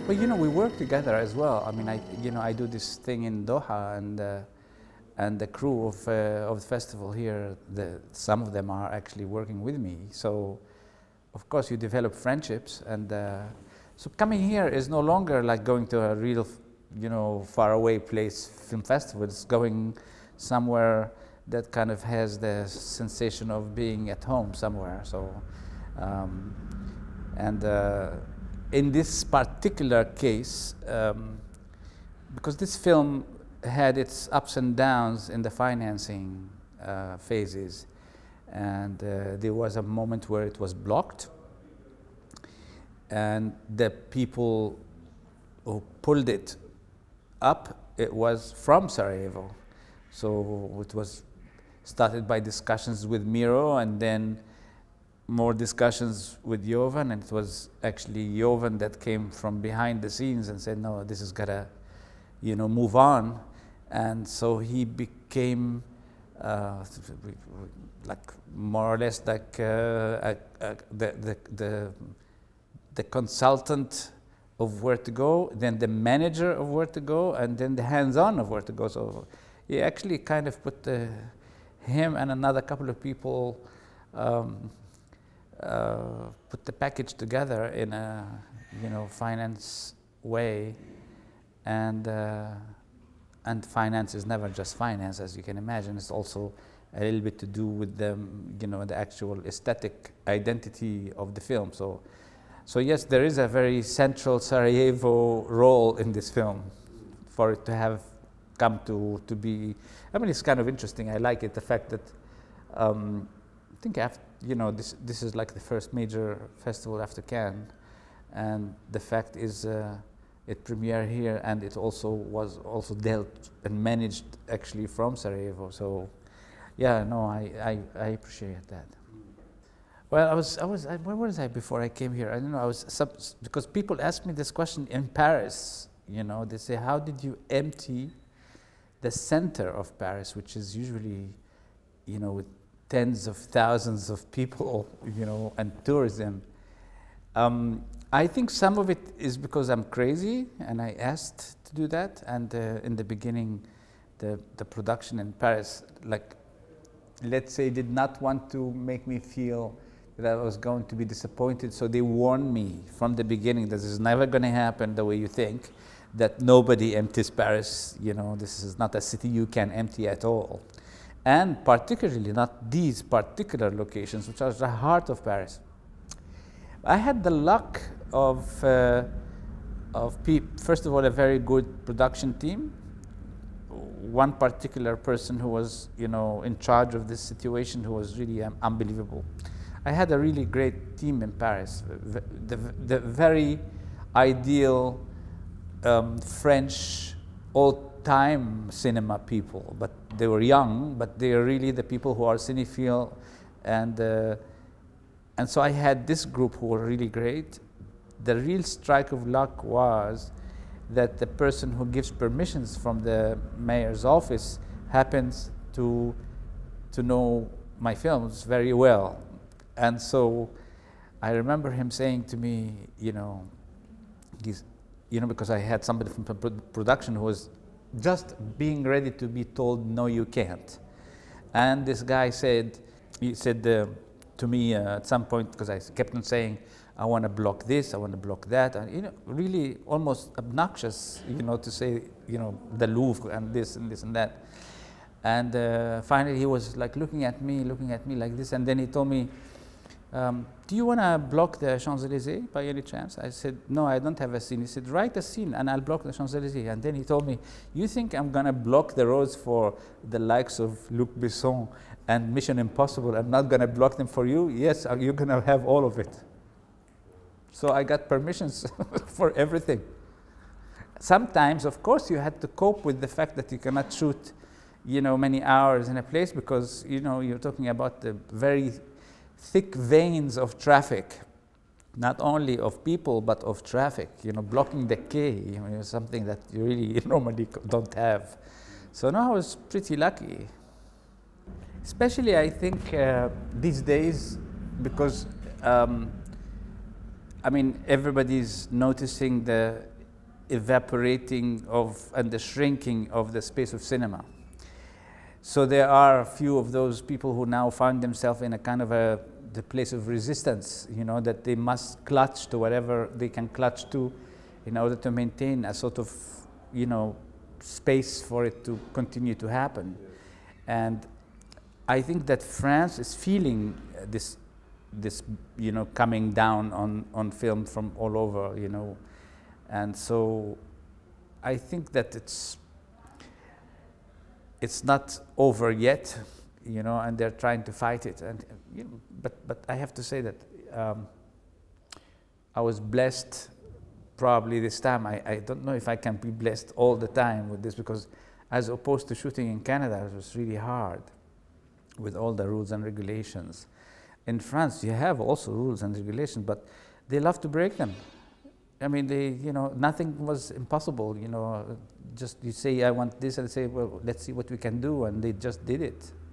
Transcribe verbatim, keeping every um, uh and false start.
Well, you know, we work together as well. I mean, I, you know, I do this thing in Doha, and uh, and the crew of uh, of the festival here, the, some of them are actually working with me. So, of course, you develop friendships, and uh, so coming here is no longer like going to a real, you know, faraway place film festival. It's going somewhere that kind of has the sensation of being at home somewhere. So, um, and. Uh, In this particular case, um, because this film had its ups and downs in the financing uh, phases, and uh, there was a moment where it was blocked, and the people who pulled it up, it was from Sarajevo. So it was started by discussions with Miro, and then more discussions with Jovan, and it was actually Jovan that came from behind the scenes and said, no, this is gotta, you know, move on. And so he became uh, like more or less like uh, a, a, the, the, the, the consultant of where to go, then the manager of where to go, and then the hands-on of where to go. So he actually kind of put the, him and another couple of people um, Uh, put the package together in a, you know, finance way, and uh, and finance is never just finance, as you can imagine. It's also a little bit to do with the, you know, the actual aesthetic identity of the film. So, so yes, there is a very central Sarajevo role in this film, for it to have come to to be. I mean, it's kind of interesting. I like it, the fact that um, I think after. You know, this this is like the first major festival after Cannes, and the fact is, uh, it premiered here, and it also was also dealt and managed actually from Sarajevo. So, yeah, no, I I, I appreciate that. Well, I was I was I, where was I before I came here? I don't know. I was sub, because people ask me this question in Paris. You know, they say, how did you empty the center of Paris, which is usually, you know, with tens of thousands of people, you know, and tourism. Um, I think some of it is because I'm crazy, and I asked to do that. And uh, in the beginning, the the production in Paris, like, let's say, did not want to make me feel that I was going to be disappointed. So they warned me from the beginning that this is never going to happen the way you think. That nobody empties Paris. You know, this is not a city you can empty at all. And particularly not these particular locations, which are the heart of Paris. I had the luck of, uh, of first of all, a very good production team. One particular person who was, you know, in charge of this situation, who was really um, unbelievable. I had a really great team in Paris, the, the, the very ideal um, French old-time cinema people, but they were young, but they are really the people who are cinephile, and uh, and so I had this group who were really great. The real strike of luck was that the person who gives permissions from the mayor's office happens to to know my films very well, and so I remember him saying to me, you know, he's, you know, because I had somebody from production who was just being ready to be told, no, you can't. And this guy said, he said uh, to me uh, at some point, because I kept on saying, I want to block this, I want to block that, and, you know, really almost obnoxious, you know, to say, you know, the Louvre and this and this and that. And uh, finally he was like looking at me, looking at me like this, and then he told me, Um, do you want to block the Champs-Élysées by any chance? I said, no, I don't have a scene. He said, write a scene and I'll block the Champs-Élysées. And then he told me, you think I'm going to block the roads for the likes of Luc Besson and Mission Impossible? I'm not going to block them for you? Yes, you're going to have all of it. So I got permissions for everything. Sometimes, of course, you had to cope with the fact that you cannot shoot, you know, many hours in a place because, you know, you're talking about the very thick veins of traffic, not only of people, but of traffic, you know, blocking the quay, you know, something that you really normally don't have. So now I was pretty lucky. Especially, I think, uh, these days, because, um, I mean, everybody's noticing the evaporating of and the shrinking of the space of cinema. So there are a few of those people who now find themselves in a kind of a the place of resistance, you know, that they must clutch to whatever they can clutch to in order to maintain a sort of, you know, space for it to continue to happen. And I think that France is feeling this, this, you know, coming down on, on film from all over, you know. And so I think that it's, it's not over yet, you know, and they're trying to fight it. And, you know, but, but I have to say that um, I was blessed probably this time. I, I don't know if I can be blessed all the time with this, because as opposed to shooting in Canada, it was really hard with all the rules and regulations. In France, you have also rules and regulations, but they love to break them. I mean, they, you know, nothing was impossible, you know, just you say, I want this, and they say, well, let's see what we can do, and they just did it.